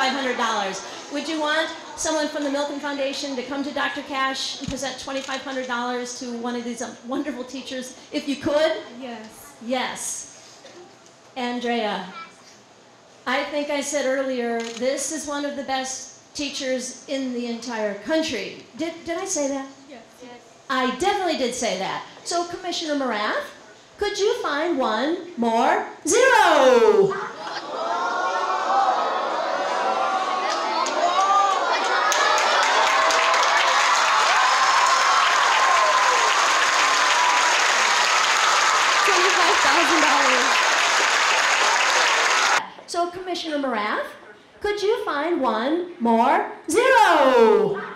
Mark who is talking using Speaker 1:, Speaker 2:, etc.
Speaker 1: $2,500. Would you want someone from the Milken Foundation to come to Dr. Cash and present $2,500 to one of these wonderful teachers, if you could?
Speaker 2: Yes.
Speaker 1: Yes. Andrea, I think I said earlier, this is one of the best teachers in the entire country. Did I say that?
Speaker 2: Yes.
Speaker 1: I definitely did say that. So, Commissioner Morath, could you find one more zero? $25,000. So, Commissioner Morath, could you find one more zero?